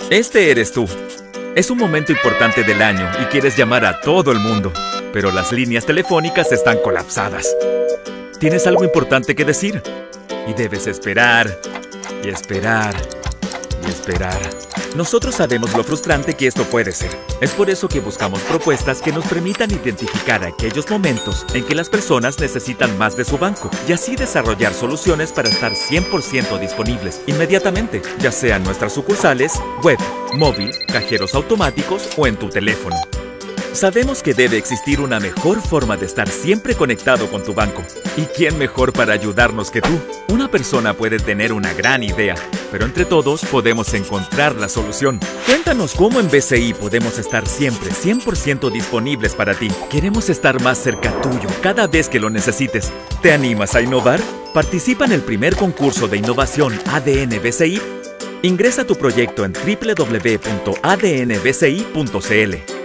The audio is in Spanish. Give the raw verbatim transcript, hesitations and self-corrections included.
Este eres tú. Es un momento importante del año y quieres llamar a todo el mundo, pero las líneas telefónicas están colapsadas. Tienes algo importante que decir y debes esperar y esperar y esperar. Nosotros sabemos lo frustrante que esto puede ser. Es por eso que buscamos propuestas que nos permitan identificar aquellos momentos en que las personas necesitan más de su banco y así desarrollar soluciones para estar cien por ciento disponibles inmediatamente, ya sea en nuestras sucursales, web, móvil, cajeros automáticos o en tu teléfono. Sabemos que debe existir una mejor forma de estar siempre conectado con tu banco. ¿Y quién mejor para ayudarnos que tú? Una persona puede tener una gran idea, pero entre todos podemos encontrar la solución. Cuéntanos cómo en B C I podemos estar siempre cien por ciento disponibles para ti. Queremos estar más cerca tuyo cada vez que lo necesites. ¿Te animas a innovar? Participa en el primer concurso de innovación A D N B C I. Ingresa tu proyecto en doble u doble u doble u punto a d n b c i punto c l.